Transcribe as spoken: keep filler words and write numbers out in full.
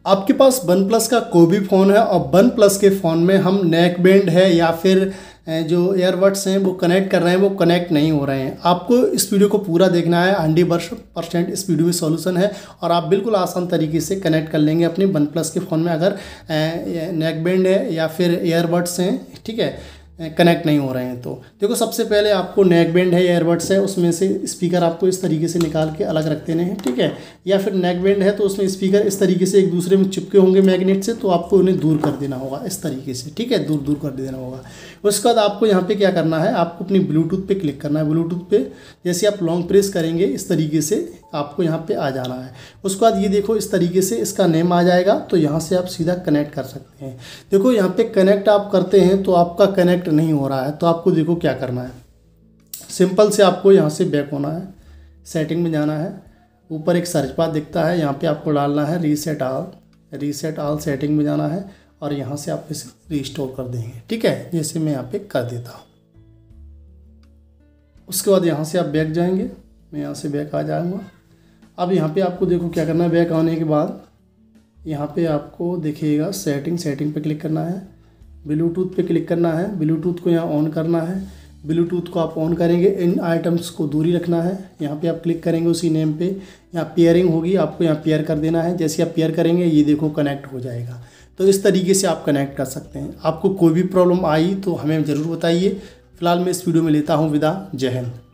आपके पास one plus का कोई भी फ़ोन है और वन प्लस के फ़ोन में हम नेक बैंड है या फिर जो ईयरबड्स हैं वो कनेक्ट कर रहे हैं, वो कनेक्ट नहीं हो रहे हैं। आपको इस वीडियो को पूरा देखना है। हंड्रेड परसेंट इस वीडियो में सॉल्यूशन है और आप बिल्कुल आसान तरीके से कनेक्ट कर लेंगे अपने वन प्लस के फ़ोन में अगर नेक बैंड है या फिर ईयरबड्स हैं, ठीक है, कनेक्ट नहीं हो रहे हैं। तो देखो, सबसे पहले आपको नेक बैंड है, ईयरबड्स है, उसमें से स्पीकर आपको इस तरीके से निकाल के अलग रख देने हैं, ठीक है। या फिर नेक बैंड है तो उसमें स्पीकर इस तरीके से एक दूसरे में चिपके होंगे मैग्नेट से, तो आपको उन्हें दूर कर देना होगा इस तरीके से, ठीक है, दूर दूर कर देना होगा। उसके बाद आपको यहाँ पे क्या करना है, आपको अपनी ब्लूटूथ पे क्लिक करना है। ब्लूटूथ पे जैसे आप लॉन्ग प्रेस करेंगे इस तरीके से आपको यहाँ पे आ जाना है। उसके बाद ये देखो इस तरीके से इसका नेम आ जाएगा, तो यहाँ से आप सीधा कनेक्ट कर सकते हैं। देखो यहाँ पे कनेक्ट आप करते हैं तो आपका कनेक्ट नहीं हो रहा है, तो आपको देखो क्या करना है। सिंपल से आपको यहाँ से बैक होना है, सेटिंग में जाना है, ऊपर एक सर्च बार दिखता है, यहाँ पे आपको डालना है reset all. Reset all setting में जाना है और यहाँ से आप इसे रीस्टोर कर देंगे, ठीक है, जैसे मैं यहाँ पे कर देता हूँ। उसके बाद यहाँ से आप बैक जाएंगे, मैं यहाँ से बैक आ जाऊँगा। अब यहाँ पे आपको देखो क्या करना है, बैक आने के बाद यहाँ पे आपको देखिएगा सेटिंग सेटिंग पे क्लिक करना है, ब्लूटूथ पे क्लिक करना है, ब्लूटूथ को यहाँ ऑन करना है। ब्लूटूथ को आप ऑन करेंगे, इन आइटम्स को दूरी रखना है। यहाँ पे आप क्लिक करेंगे उसी नेम पे, यहाँ पेयरिंग होगी, आपको यहाँ पेयर कर देना है। जैसे आप पेयर करेंगे ये देखो कनेक्ट हो जाएगा। तो इस तरीके से आप कनेक्ट कर सकते हैं। आपको कोई भी प्रॉब्लम आई तो हमें ज़रूर बताइए। फिलहाल मैं इस वीडियो में लेता हूँ विदा। जय हिंद।